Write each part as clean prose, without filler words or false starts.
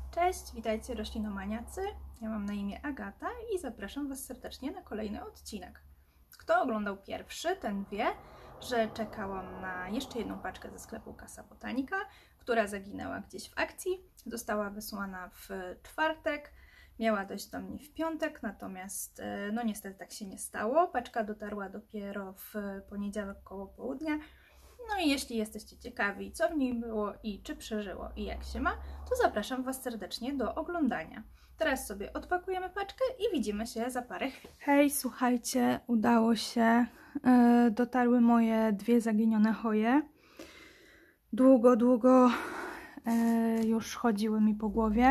Cześć, witajcie roślinomaniacy. Ja mam na imię Agata i zapraszam Was serdecznie na kolejny odcinek. Kto oglądał pierwszy, ten wie, że czekałam na jeszcze jedną paczkę ze sklepu Casa Botanica, która zaginęła gdzieś w akcji. Została wysłana w czwartek, miała dojść do mnie w piątek, natomiast no niestety tak się nie stało. Paczka dotarła dopiero w poniedziałek koło południa. No i jeśli jesteście ciekawi, co w niej było i czy przeżyło i jak się ma, to zapraszam Was serdecznie do oglądania. Teraz sobie odpakujemy paczkę i widzimy się za parę chwil. Hej, słuchajcie, udało się. Dotarły moje dwie zaginione choje. Długo już chodziły mi po głowie,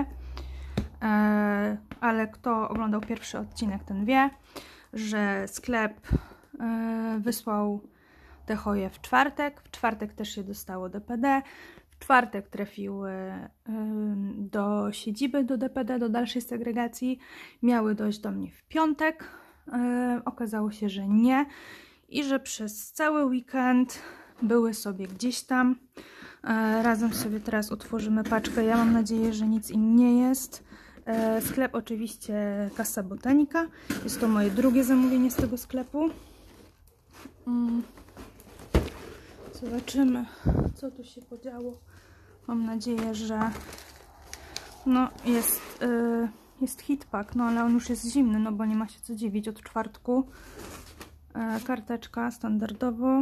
ale kto oglądał pierwszy odcinek, ten wie, że sklep wysłał te choje w czwartek. W czwartek też je dostało DPD. W czwartek trafiły do siedziby, do DPD, do dalszej segregacji. Miały dojść do mnie w piątek. Okazało się, że nie. I że przez cały weekend były sobie gdzieś tam. Razem sobie teraz otworzymy paczkę. Ja mam nadzieję, że nic im nie jest. Sklep oczywiście Casa Botanica. Jest to moje drugie zamówienie z tego sklepu. Zobaczymy, co tu się podziało. Mam nadzieję, że no jest hitpack, no ale on już jest zimny, no bo nie ma się co dziwić od czwartku. Karteczka standardowo,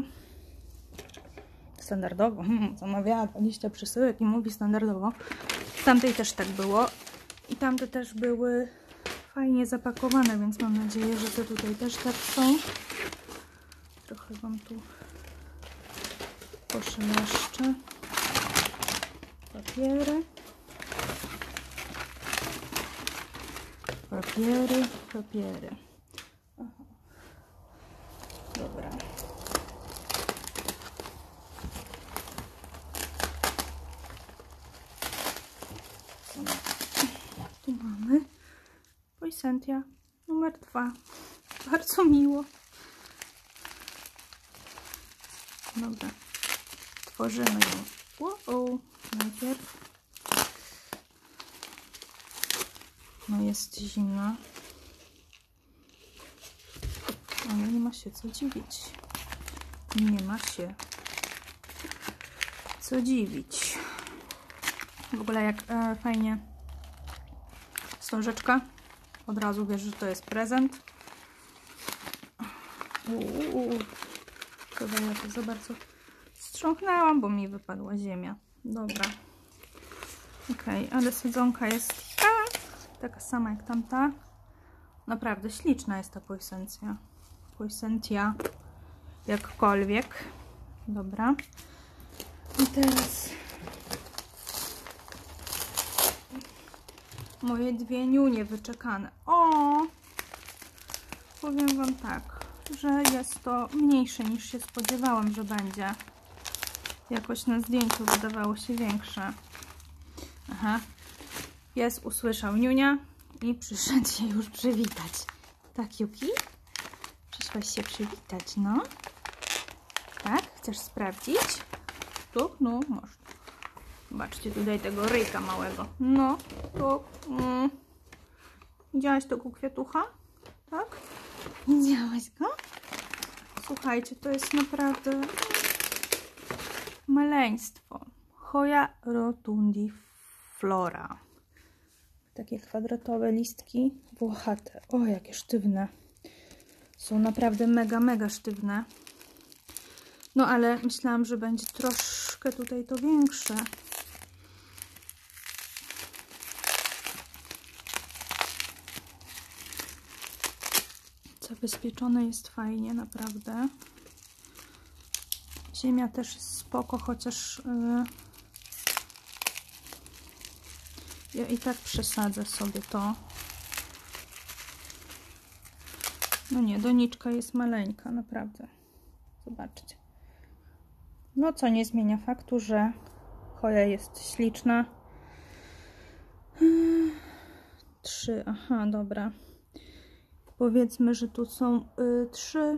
zamawiała 20 przesyłek i mówi standardowo. W tamtej też tak było i tamte też były fajnie zapakowane, więc mam nadzieję, że te tutaj też tak są. Trochę wam tu poszeleszczę. Papiery. Aha. Dobra. Tu mamy Poinsettia numer 2. Bardzo miło. Dobra. Tworzymy ją. Wow. Najpierw. No jest zimna. Ale nie ma się co dziwić. Nie ma się co dziwić. W ogóle jak fajnie wstążeczka. Od razu wiesz, że to jest prezent. Chyba ja to za bardzo strząknęłam, bo mi wypadła ziemia. Dobra. Okej, ale sadzonka jest taka sama jak tamta. Naprawdę śliczna jest ta Poinsettia. Poinsettia jakkolwiek. Dobra. I teraz moje dwie niunie wyczekane. O! Powiem wam tak, że jest to mniejsze niż się spodziewałam, że będzie. Jakoś na zdjęciu wydawało się większe. Aha. Pies usłyszał niunia i przyszedł się już przywitać. Tak, Yuki? Przyszłaś się przywitać, no? Tak? Chcesz sprawdzić? Tu? No, masz. Zobaczcie tutaj tego ryjka małego. No, tu. Widziałaś tego kwiatucha? Tak? Widziałaś go? Słuchajcie, to jest naprawdę maleństwo. Hoya rotundiflora. Takie kwadratowe listki, włochate. O, jakie sztywne. Są naprawdę mega sztywne. No, ale myślałam, że będzie troszkę tutaj to większe. Zabezpieczone jest fajnie, naprawdę. Ziemia też jest spoko, chociaż ja i tak przesadzę sobie to. No nie, doniczka jest maleńka, naprawdę. Zobaczcie. No co nie zmienia faktu, że choja jest śliczna. 3, aha, dobra. Powiedzmy, że tu są 3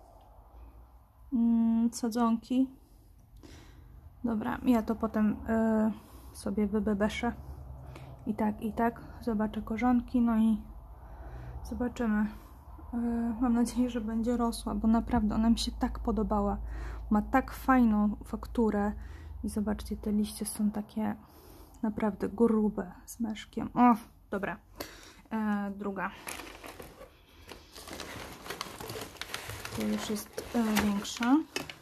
sadzonki. Dobra, ja to potem sobie wybebeszę i tak. Zobaczę korzonki, no i zobaczymy. Mam nadzieję, że będzie rosła, bo naprawdę ona mi się tak podobała. Ma tak fajną fakturę i zobaczcie, te liście są takie naprawdę grube z meszkiem. O, dobra. Druga. To już jest większa.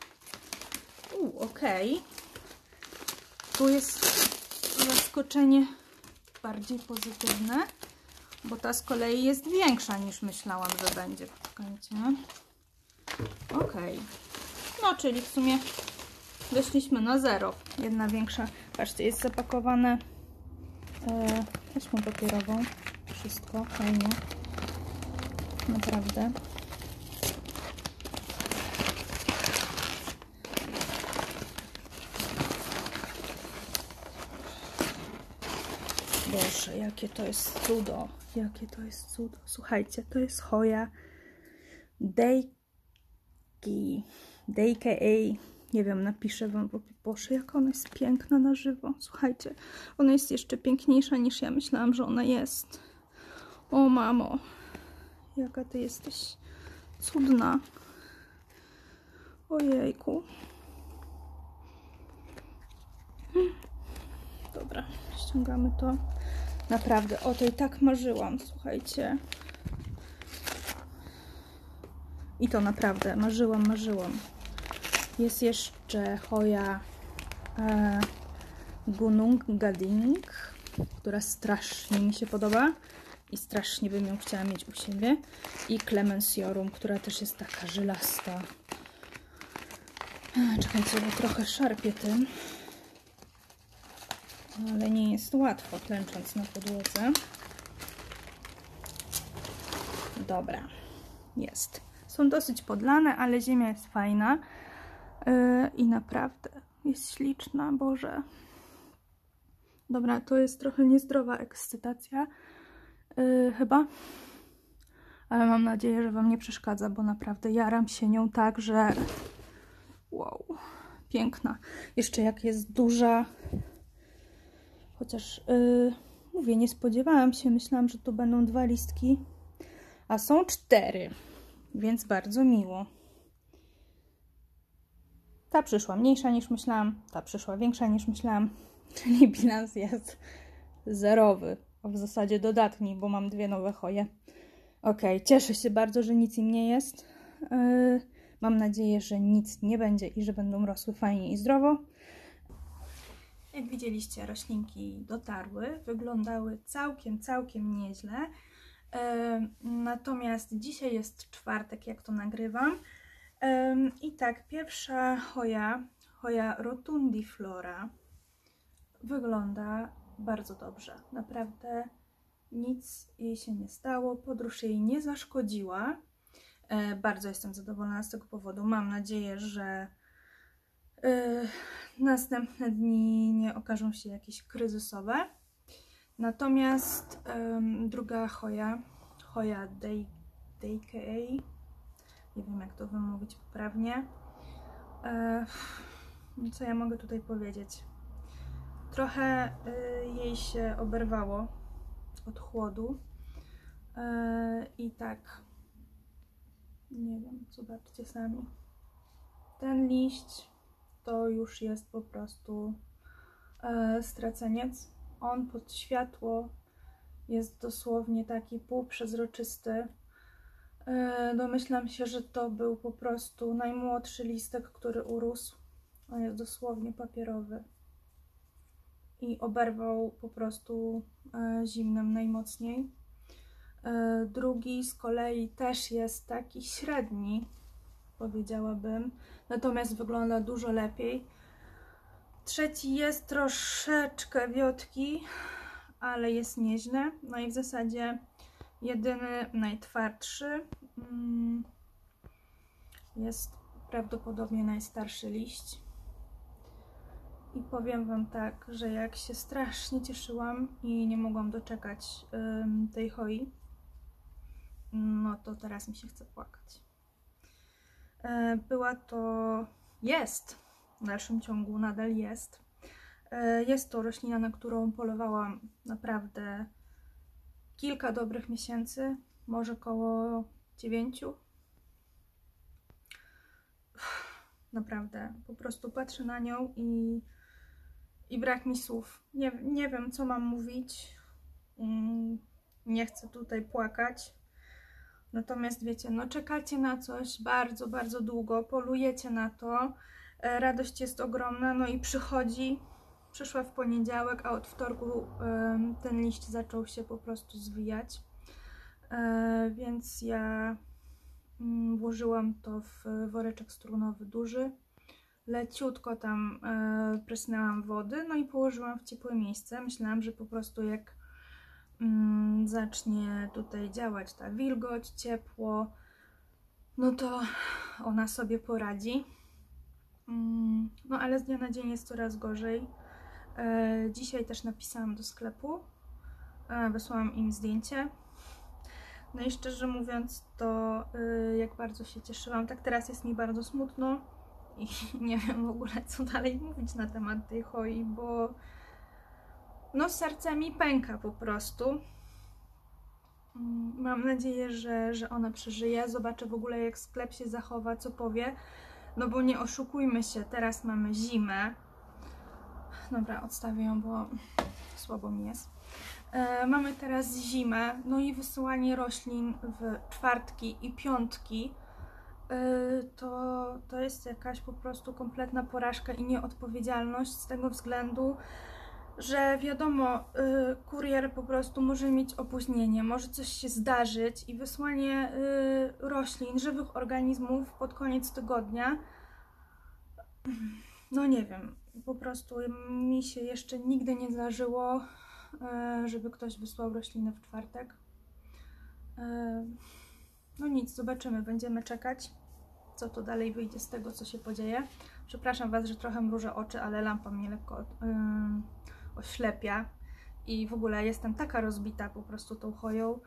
Okej. Tu jest zaskoczenie bardziej pozytywne, bo ta z kolei jest większa niż myślałam, że będzie. Poczekajcie. Okej. No, czyli w sumie weszliśmy na 0. Jedna większa. Patrzcie, jest zapakowane taśmą papierową. Wszystko fajnie. Naprawdę. Boże, jakie to jest cudo. Jakie to jest cudo. Słuchajcie, to jest choja DKA. Nie wiem, napiszę wam, bo Boże, jak ona jest piękna na żywo. Słuchajcie, ona jest jeszcze piękniejsza niż ja myślałam, że ona jest. O mamo, jaka ty jesteś cudna. Ojejku. Dobra, ściągamy to. Naprawdę, o tej tak marzyłam, słuchajcie. I to naprawdę, marzyłam. Jest jeszcze choja Gunung Gading, która strasznie mi się podoba i strasznie bym ją chciała mieć u siebie. I Clemensiorum, która też jest taka żylasta. Czekajcie, bo trochę szarpię tym. Ale nie jest łatwo, klęcząc na podłodze. Dobra, jest. Są dosyć podlane, ale ziemia jest fajna. I naprawdę jest śliczna, Boże. Dobra, to jest trochę niezdrowa ekscytacja. Chyba. Ale mam nadzieję, że wam nie przeszkadza, bo naprawdę jaram się nią tak, że... Wow, piękna. Jeszcze jak jest duża... Chociaż, mówię, nie spodziewałam się. Myślałam, że tu będą 2 listki, a są 4, więc bardzo miło. Ta przyszła mniejsza niż myślałam, ta przyszła większa niż myślałam, czyli bilans jest zerowy, a w zasadzie dodatni, bo mam 2 nowe choje. Ok, cieszę się bardzo, że nic im nie jest. Mam nadzieję, że nic nie będzie i że będą rosły fajnie i zdrowo. Jak widzieliście, roślinki dotarły, wyglądały całkiem nieźle. Natomiast dzisiaj jest czwartek, jak to nagrywam. I tak, pierwsza choja rotundiflora, wygląda bardzo dobrze. Naprawdę nic jej się nie stało, podróż jej nie zaszkodziła. Bardzo jestem zadowolona z tego powodu. Mam nadzieję, że następne dni nie okażą się jakieś kryzysowe. Natomiast druga choja DKA, nie wiem jak to wymówić poprawnie. Co ja mogę tutaj powiedzieć? Trochę jej się oberwało od chłodu. I tak, nie wiem, zobaczcie sami. Ten liść to już jest po prostu straceniec. On pod światło jest dosłownie taki półprzezroczysty. Domyślam się, że to był po prostu najmłodszy listek, który urósł. On jest dosłownie papierowy. I oberwał po prostu zimnem najmocniej. Drugi z kolei też jest taki średni, powiedziałabym. Natomiast wygląda dużo lepiej. Trzeci jest troszeczkę wiotki, ale jest nieźle. No i w zasadzie jedyny, najtwardszy jest prawdopodobnie najstarszy liść. I powiem wam tak, że jak się strasznie cieszyłam i nie mogłam doczekać tej choi, no to teraz mi się chce płakać. Jest, w dalszym ciągu nadal jest, Jest to roślina, na którą polowałam naprawdę kilka dobrych miesięcy, może około 9. Naprawdę, po prostu patrzę na nią i brak mi słów. Nie wiem, co mam mówić. Nie chcę tutaj płakać. Natomiast wiecie, no czekacie na coś bardzo, bardzo długo, polujecie na to, radość jest ogromna, no i przyszła w poniedziałek, a od wtorku ten liść zaczął się po prostu zwijać. Więc ja włożyłam to w woreczek strunowy duży, leciutko tam prysnęłam wody, no i położyłam w ciepłe miejsce. Myślałam, że po prostu jak zacznie tutaj działać ta wilgoć, ciepło, no to ona sobie poradzi. No ale z dnia na dzień jest coraz gorzej. Dzisiaj też napisałam do sklepu, wysłałam im zdjęcie. No i szczerze mówiąc, to jak bardzo się cieszyłam, tak teraz jest mi bardzo smutno i nie wiem w ogóle, co dalej mówić na temat tej choi, bo no serce mi pęka po prostu. Mam nadzieję, że ona przeżyje. Zobaczę w ogóle, jak sklep się zachowa, co powie. No bo nie oszukujmy się, teraz mamy zimę. Dobra, odstawię ją, bo słabo mi jest. Mamy teraz zimę, no i wysyłanie roślin w czwartki i piątki to jest jakaś po prostu kompletna porażka i nieodpowiedzialność z tego względu, że wiadomo, kurier po prostu może mieć opóźnienie, może coś się zdarzyć i wysłanie roślin, żywych organizmów pod koniec tygodnia, no nie wiem, po prostu mi się jeszcze nigdy nie zdarzyło, żeby ktoś wysłał rośliny w czwartek. No nic, zobaczymy, będziemy czekać, co to dalej wyjdzie z tego, co się podzieje. Przepraszam Was, że trochę mrużę oczy, ale lampa mnie lekko oślepia i w ogóle jestem taka rozbita po prostu tą choją,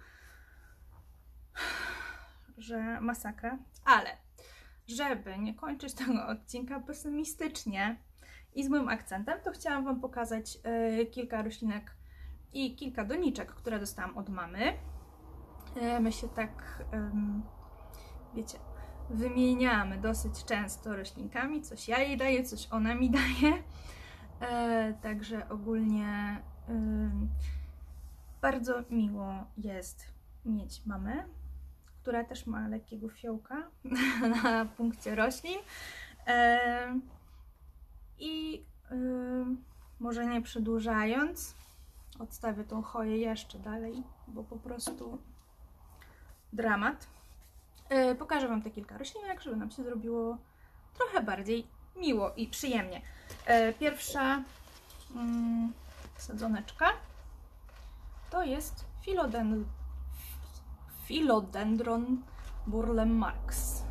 że masakra. Ale żeby nie kończyć tego odcinka pesymistycznie i złym akcentem, to chciałam Wam pokazać kilka roślinek i kilka doniczek, które dostałam od mamy. My się tak, wiecie, wymieniamy dosyć często roślinkami, coś ja jej daję, coś ona mi daje. Także ogólnie bardzo miło jest mieć mamę, która też ma lekkiego fiołka na punkcie roślin. I może nie przedłużając, odstawię tą choję jeszcze dalej, bo po prostu dramat. Pokażę Wam te kilka roślinek, żeby nam się zrobiło trochę bardziej miło i przyjemnie. Pierwsza sadzoneczka to jest Philodendron Burle Marx.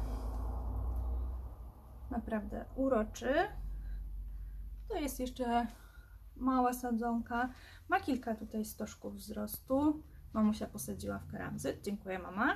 Naprawdę uroczy. To jest jeszcze mała sadzonka. Ma kilka tutaj stożków wzrostu. Mamusia posadziła w keramzyt. Dziękuję, mama.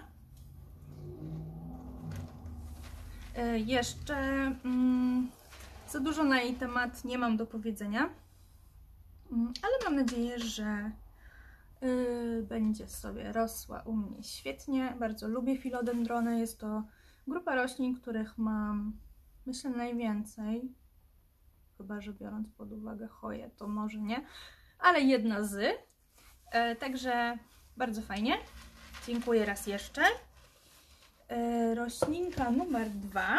Jeszcze za dużo na jej temat nie mam do powiedzenia, ale mam nadzieję, że będzie sobie rosła u mnie świetnie. Bardzo lubię filodendrony. Jest to grupa roślin, których mam, myślę, najwięcej. Chyba że biorąc pod uwagę choję, to może nie, ale jedna z. Także bardzo fajnie. Dziękuję raz jeszcze. Roślinka numer 2,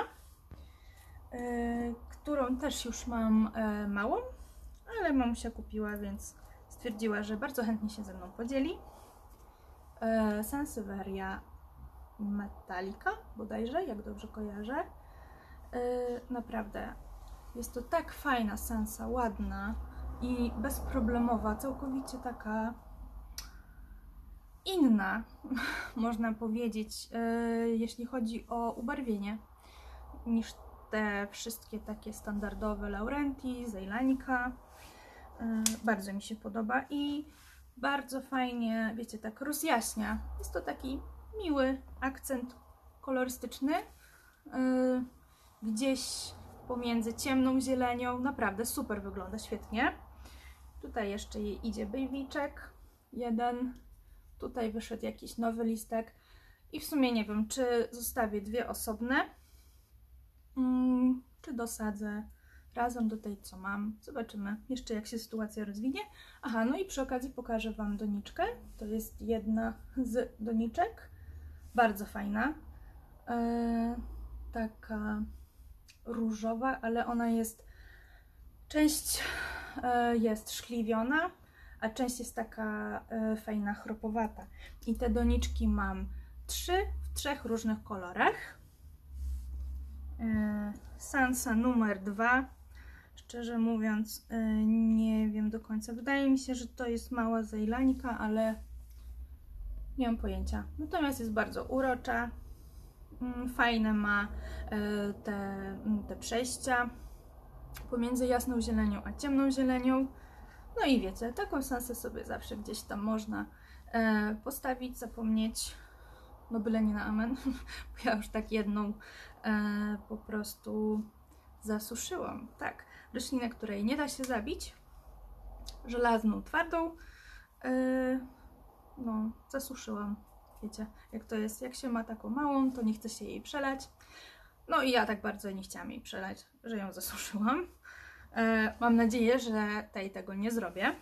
którą też już mam małą, ale mamusia kupiła, więc stwierdziła, że bardzo chętnie się ze mną podzieli. Sansevieria metallica, bodajże, jak dobrze kojarzę. Naprawdę jest to tak fajna sansa, ładna i bezproblemowa, całkowicie taka inna, można powiedzieć, jeśli chodzi o ubarwienie, niż te wszystkie takie standardowe Laurenti, Zeylanica. Bardzo mi się podoba i bardzo fajnie, wiecie, tak rozjaśnia. Jest to taki miły akcent kolorystyczny, gdzieś pomiędzy ciemną zielenią. Naprawdę super wygląda, świetnie. Tutaj jeszcze jej idzie bylwiczek, jeden. Tutaj wyszedł jakiś nowy listek. I w sumie nie wiem, czy zostawię dwie osobne, czy dosadzę razem do tej, co mam. Zobaczymy jeszcze, jak się sytuacja rozwinie. Aha, no i przy okazji pokażę Wam doniczkę. To jest jedna z doniczek. Bardzo fajna. Taka różowa, ale ona jest... Część jest szkliwiona, a część jest taka fajna, chropowata. I te doniczki mam 3 w 3 różnych kolorach. Sansa numer 2. Szczerze mówiąc, nie wiem do końca. Wydaje mi się, że to jest mała zejlańka, ale nie mam pojęcia. Natomiast jest bardzo urocza. Fajne ma te przejścia pomiędzy jasną zielenią a ciemną zielenią. No i wiecie, taką sansę sobie zawsze gdzieś tam można postawić, zapomnieć. No byle nie na amen, bo ja już tak jedną po prostu zasuszyłam. Tak, roślinę, której nie da się zabić, żelazną, twardą, no zasuszyłam. Wiecie, jak to jest, jak się ma taką małą, to nie chce się jej przelać. No i ja tak bardzo nie chciałam jej przelać, że ją zasuszyłam. Mam nadzieję, że tego nie zrobię.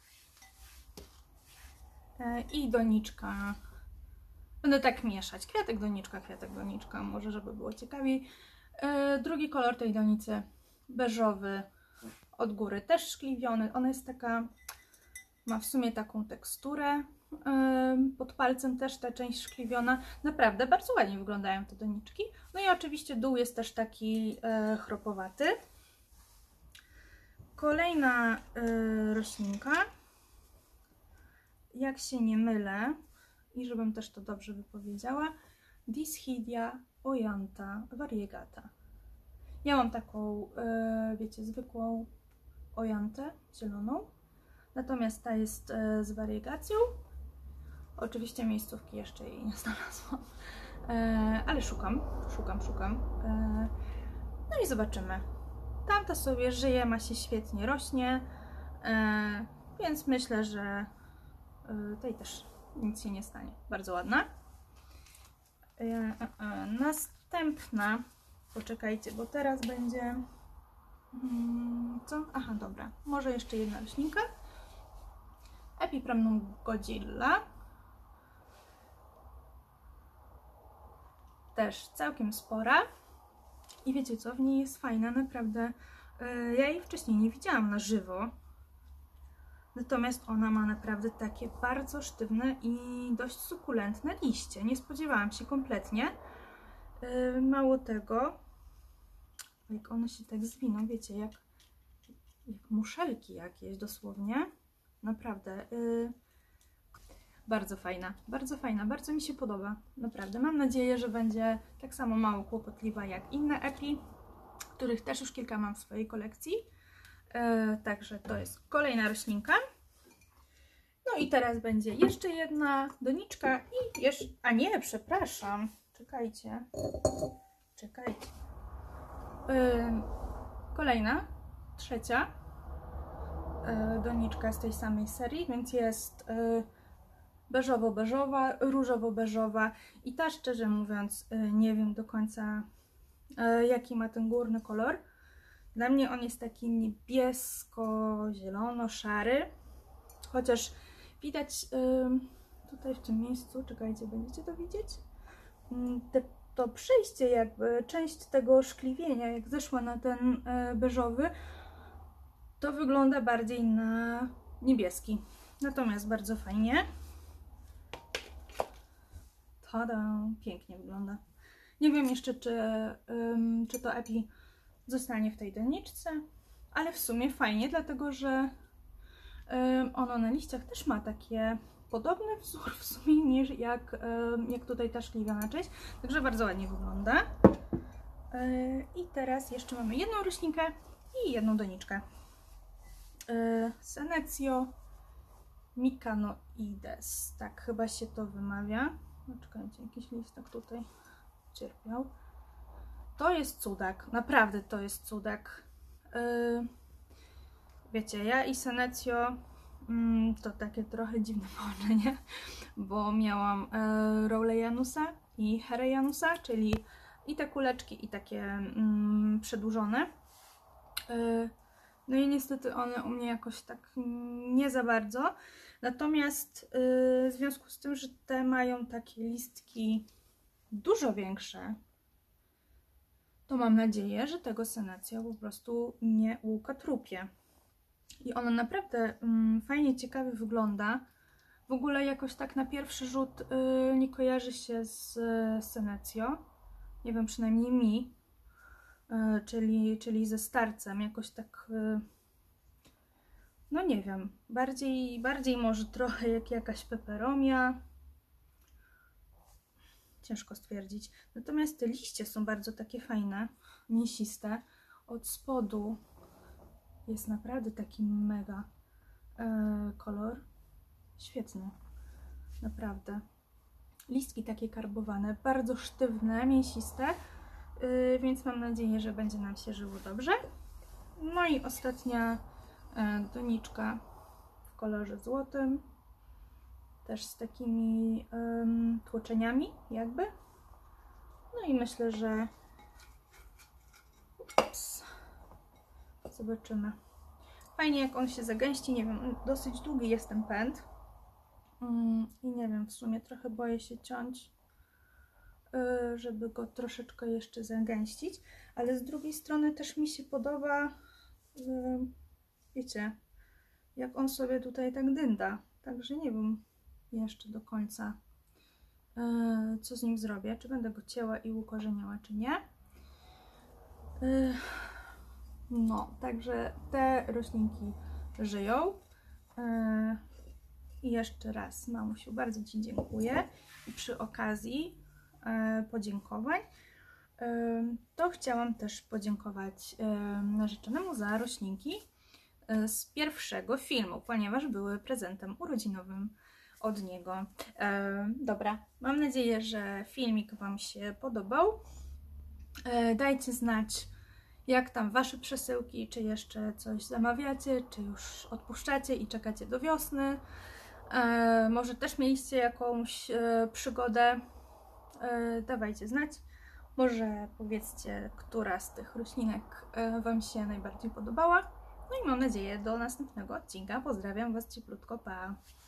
I doniczka. Będę tak mieszać. Kwiatek, doniczka, może żeby było ciekawiej. Drugi kolor tej donicy, beżowy, od góry też szkliwiony. Ona jest taka, ma w sumie taką teksturę. Pod palcem też ta część szkliwiona. Naprawdę bardzo ładnie wyglądają te doniczki. No i oczywiście dół jest też taki chropowaty. Kolejna roślinka, jak się nie mylę i żebym też to dobrze wypowiedziała, Dischidia ojanta variegata. Ja mam taką, wiecie, zwykłą ojantę zieloną, natomiast ta jest z wariegacją. Oczywiście miejscówki jeszcze jej nie znalazłam, ale szukam. No i zobaczymy. Tamta sobie żyje, ma się świetnie, rośnie, więc myślę, że tej też nic się nie stanie. Bardzo ładna. Następna, poczekajcie, bo teraz będzie... co? Aha, dobra. Może jeszcze jedna roślinka. Epipremnum godzilla. Też całkiem spora. I wiecie co? W niej jest fajna, naprawdę. Ja jej wcześniej nie widziałam na żywo. Natomiast ona ma naprawdę takie bardzo sztywne i dość sukulentne liście. Nie spodziewałam się kompletnie. Mało tego, jak one się tak zwiną, wiecie, jak muszelki jakieś dosłownie. Naprawdę. Bardzo fajna, bardzo mi się podoba. Naprawdę. Mam nadzieję, że będzie tak samo mało kłopotliwa jak inne epi, których też już kilka mam w swojej kolekcji. Także to jest kolejna roślinka. No i teraz będzie jeszcze jedna doniczka i jeszcze... A nie, przepraszam. Czekajcie. Kolejna, trzecia doniczka z tej samej serii, więc jest beżowo-beżowa, różowo-beżowa i ta, szczerze mówiąc, nie wiem do końca jaki ma ten górny kolor. Dla mnie on jest taki niebiesko-zielono-szary, chociaż widać tutaj w tym miejscu, czekajcie, będziecie to widzieć? To przejście jakby, część tego szkliwienia, jak zeszła na ten beżowy, to wygląda bardziej na niebieski. Natomiast bardzo fajnie. Tada! Pięknie wygląda. Nie wiem jeszcze, czy to epi zostanie w tej doniczce, ale w sumie fajnie, dlatego że ono na liściach też ma takie podobny wzór w sumie niż jak tutaj ta szkliwiona część, także bardzo ładnie wygląda. I teraz jeszcze mamy jedną roślinkę i jedną doniczkę. Senecio Mycanoides, tak chyba się to wymawia. No, czekajcie, jakiś listek tutaj cierpiał. To jest cudak, naprawdę to jest cudak. wiecie, ja i Senecio to takie trochę dziwne połączenie, bo miałam Rowley Janusa i Herę Janusa, czyli i te kuleczki, i takie przedłużone. No i niestety one u mnie jakoś tak nie za bardzo. Natomiast w związku z tym, że te mają takie listki dużo większe, to mam nadzieję, że tego Senecio po prostu nie ukatrupie. I ona naprawdę fajnie, ciekawie wygląda. W ogóle jakoś tak na pierwszy rzut nie kojarzy się z Senecio. Nie wiem, przynajmniej mi. Czyli ze starcem. Jakoś tak, no nie wiem, bardziej może trochę jak jakaś peperomia. Ciężko stwierdzić. Natomiast te liście są bardzo takie fajne, mięsiste. Od spodu jest naprawdę taki mega kolor. Świetny. Naprawdę. Listki takie karbowane, bardzo sztywne, mięsiste, więc mam nadzieję, że będzie nam się żyło dobrze. No i ostatnia doniczka w kolorze złotym, też z takimi tłoczeniami jakby. No i myślę, że zobaczymy. Fajnie jak on się zagęści, nie wiem, dosyć długi jest ten pęd. I nie wiem, w sumie trochę boję się ciąć, żeby go troszeczkę jeszcze zagęścić, ale z drugiej strony też mi się podoba, wiecie, jak on sobie tutaj tak dynda, także nie wiem jeszcze do końca, co z nim zrobię, czy będę go cięła i ukorzeniała, czy nie. No, także te roślinki żyją. I jeszcze raz, mamusiu, bardzo Ci dziękuję. I przy okazji podziękowań to chciałam też podziękować narzeczonemu za roślinki z pierwszego filmu, ponieważ były prezentem urodzinowym od niego. Dobra, mam nadzieję, że filmik Wam się podobał. Dajcie znać, jak tam Wasze przesyłki, czy jeszcze coś zamawiacie, czy już odpuszczacie i czekacie do wiosny. Może też mieliście jakąś przygodę, dawajcie znać. Może powiedzcie, która z tych roślinek Wam się najbardziej podobała. No i mam nadzieję do następnego odcinka. Pozdrawiam Was cieplutko, pa!